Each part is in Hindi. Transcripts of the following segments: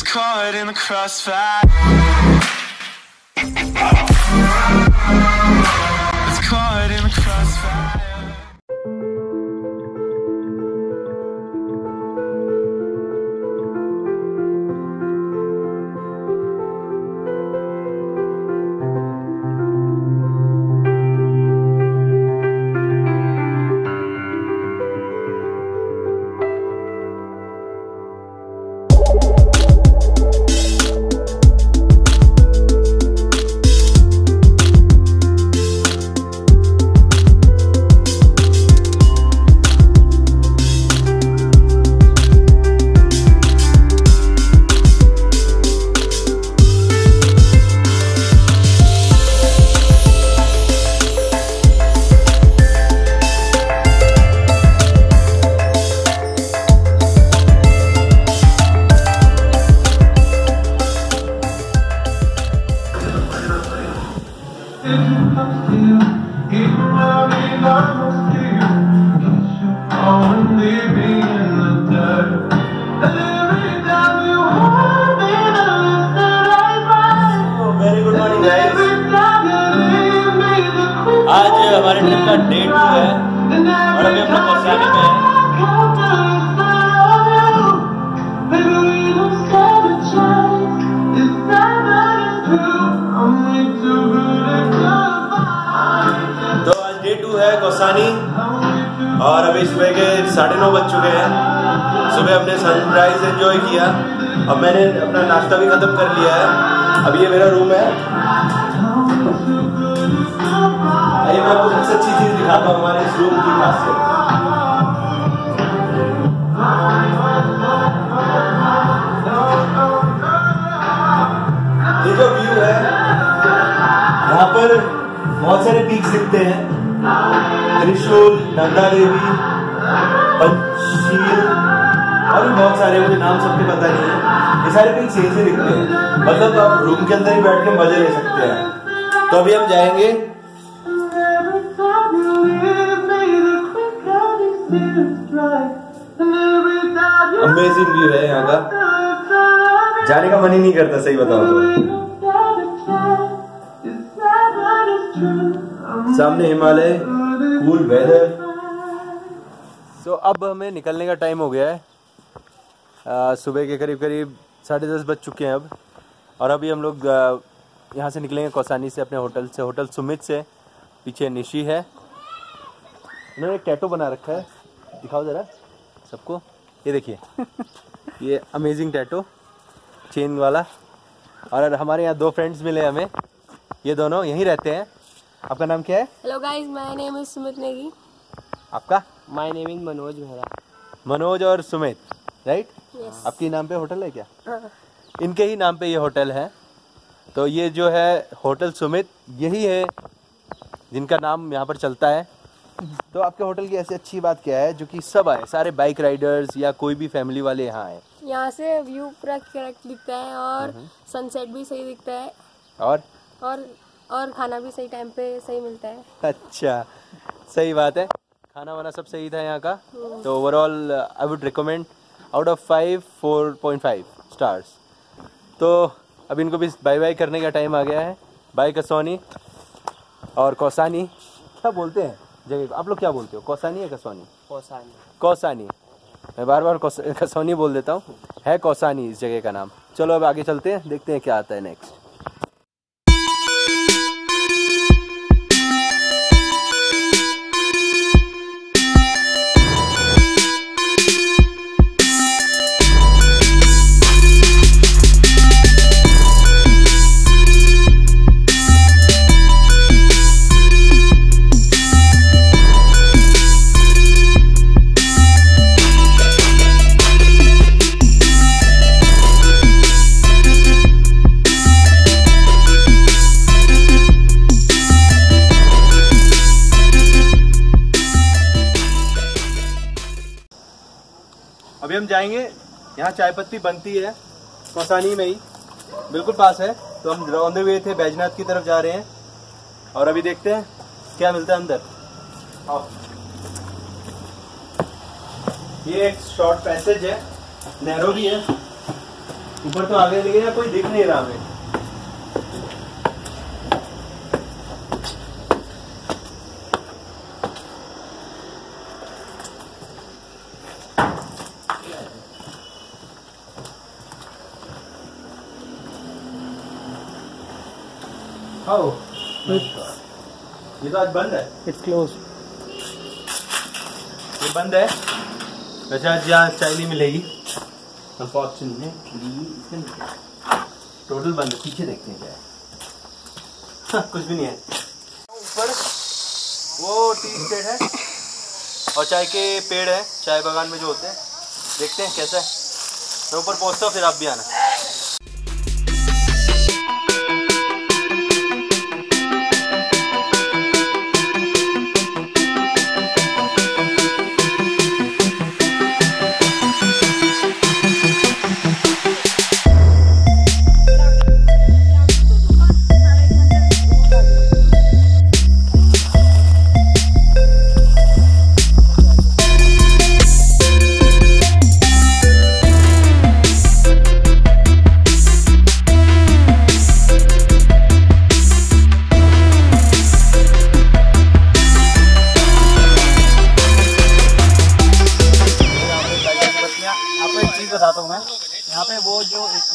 caught in the crossfire. It's caught in the crossfire. आज हमारे ट्रिप का डे 2 है और अभी हम लोग कौसानी में हैं। तो आज डे 2 है कौसानी और अभी सुबह के 9:30 बज चुके हैं। सुबह हमने सनराइज एंजॉय किया। अब मैंने अपना नाश्ता भी खत्म कर लिया है। अभी ये मेरा रूम है। आइए मैं आपको सबसे अच्छी चीज दिखाता हूँ हमारे इस रूम की खासियत। ये जो व्यू है यहाँ पर बहुत सारे पीक्स दिखते हैं। त्रिशूल, नंदा देवी, पंचशील और भी बहुत सारे, मुझे नाम सबके पता नहीं है। ये सारे पीक्स यहीं से दिखते हैं। मतलब आप रूम के अंदर ही बैठ के मजे ले सकते हैं। तो अभी हम जाएंगे। अमेजिंग व्यू है यहाँ का, जाने का मन ही नहीं करता सही बताओ तो। सामने हिमालय, कूल वेदर। तो अब हमें निकलने का टाइम हो गया है। सुबह के करीब 10:30 बज चुके हैं अब। और अभी हम लोग यहाँ से निकलेंगे कौसानी से, अपने होटल से, होटल सुमित से। पीछे निशी है, उन्होंने एक टैटू बना रखा है, दिखाओ जरा सबको। ये देखिए ये अमेजिंग टैटू चेन वाला। और हमारे यहाँ 2 फ्रेंड्स मिले हमें, ये दोनों यहीं रहते हैं। आपका नाम क्या है? Hello guys, my name is Sumit Negi. आपका? My name is Manoj Mehra. Manoj और सुमित, राइट? यस। आपके नाम पे होटल है क्या? इनके ही नाम पे ये होटल है। तो ये जो है होटल सुमित, यही है जिनका नाम यहाँ पर चलता है। तो आपके होटल की ऐसी अच्छी बात क्या है जो कि सब आए, सारे बाइक राइडर्स या कोई भी फैमिली वाले यहाँ आए? यहाँ से व्यू पूरा करेक्ट दिखता है और सनसेट भी सही दिखता है और खाना भी सही टाइम पे सही मिलता है। अच्छा, सही बात है। खाना वाना सब सही था यहाँ का। तो overall I would recommend out of 5 4.5 stars. तो अब इनको भी बाय बाय करने का टाइम आ गया है। बाय कसौनी और कौसानी। क्या बोलते हैं जगह को? आप लोग क्या बोलते हो, कौसानी या कसौनी? कौसानी। कौसानी। मैं बार बार कसौनी बोल देता हूँ, है कौसानी इस जगह का नाम। चलो अब आगे चलते हैं, देखते हैं क्या आता है नेक्स्ट। अभी हम जाएंगे, यहाँ चाय पत्ती बनती है कौसानी में ही, बिल्कुल पास है। तो हम ऑन द वे थे, बैजनाथ की तरफ जा रहे हैं और अभी देखते हैं क्या मिलता है अंदर। आओ। ये एक शॉर्ट पैसेज है, नैरो भी है। ऊपर तो आगे लेकिन यार कोई दिख नहीं रहा हमें। How? ये तो आज बंद है। It's closed. ये बंद है। वैसे आज यहाँ चाय नहीं मिलेगी अनफॉर्चुनेटली। टोटल बंद है। पीछे देखते हैं क्या है। कुछ भी नहीं है। ऊपर वो टी स्टेट है और चाय के पेड़ है चाय बागान में जो होते हैं। देखते हैं कैसा है। मैं ऊपर पहुँचता हूँ फिर आप भी आना। यहाँ पे वो जो एक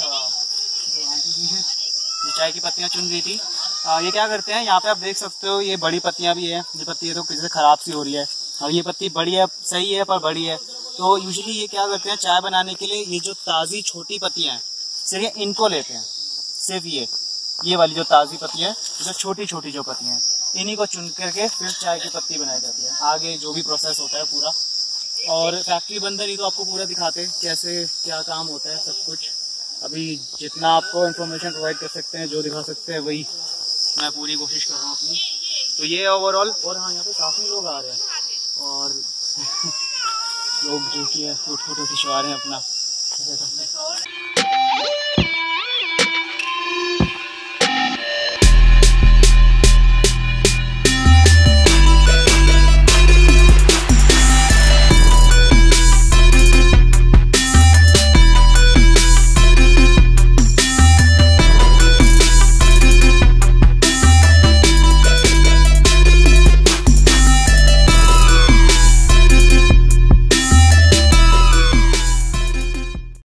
चाय की पत्तियाँ चुन रही थी, ये क्या करते हैं यहाँ पे आप देख सकते हो, ये बड़ी पत्तियाँ भी है। ये पत्ती है तो किसी से खराब सी हो रही है और ये पत्ती बड़ी है, सही है पर बड़ी है। तो यूजुअली ये क्या करते हैं चाय बनाने के लिए ये जो ताज़ी छोटी पत्तियाँ हैं सिर्फ इनको लेते हैं। सिर्फ ये वाली जो ताज़ी पत्तियाँ है, जो छोटी छोटी जो पत्तियाँ हैं, इन्हीं को चुन करके फिर चाय की पत्ती बनाई जाती है। आगे जो भी प्रोसेस होता है पूरा, और फैक्ट्री बंदर ही तो आपको पूरा दिखाते कैसे क्या काम होता है सब कुछ। अभी जितना आपको इन्फॉर्मेशन प्रोवाइड कर सकते हैं, जो दिखा सकते हैं, वही मैं पूरी कोशिश कर रहा हूँ अपनी। तो ये ओवरऑल, और हाँ यहाँ पे काफ़ी लोग आ रहे हैं और लोग जो कि है फोटो खिंचवा रहे हैं अपना।